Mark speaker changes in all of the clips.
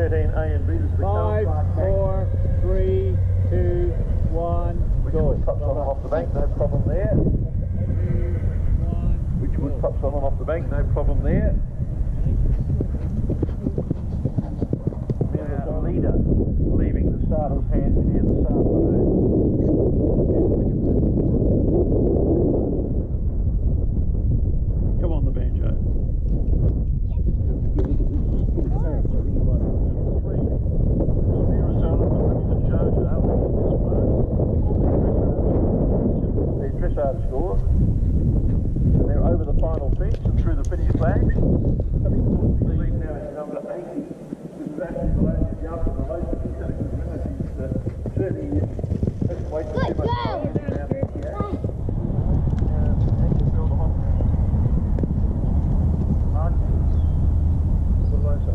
Speaker 1: 13A and B. This is the
Speaker 2: 5, 4, 3, 2, 1,
Speaker 1: which
Speaker 2: go.
Speaker 1: would touch on them off the bank, no problem there.
Speaker 2: 2, 1,
Speaker 1: Which would touch on them off the bank, no problem there. Now leader leaving the starter's hand near the start of the move. Come on the banjo. Dressage scores, and they're over the final fence and through the finish flags. Lead now is number 80, who's actually below the jump and the most she's certainly hasn't wasted too much time around here. And you feel the hot mark. What do I say?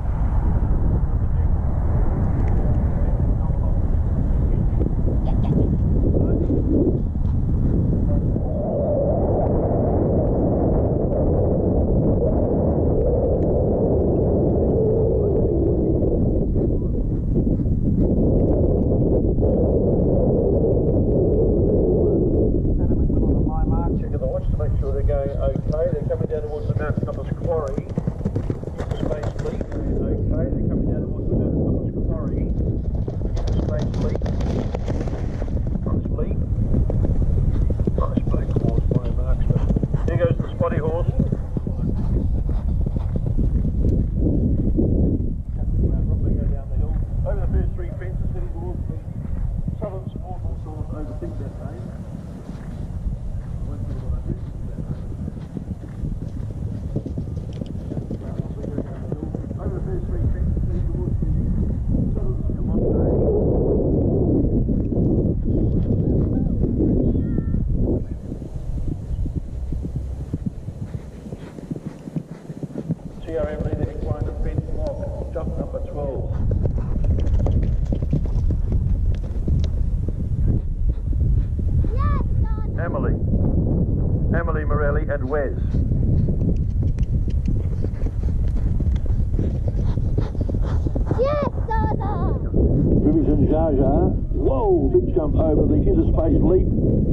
Speaker 1: And Wes.
Speaker 3: Yes, ZAZA!
Speaker 1: Rivington ZAZA. Whoa, big jump over the interspace leap.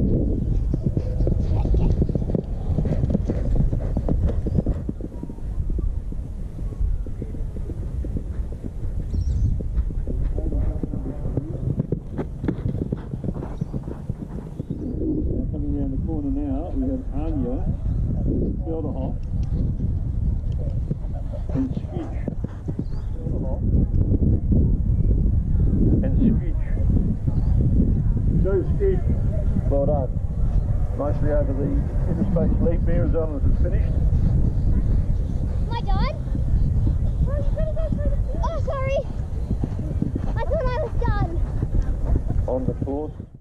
Speaker 2: Coming around the corner now, we have Anya, Filderhoff, and Skitch.
Speaker 1: And Skitch. Go Skitch. Well done. Nicely over the interspace leap there. Ozolins has finished.
Speaker 3: My God! Oh, sorry! I thought I was done.
Speaker 1: On the course.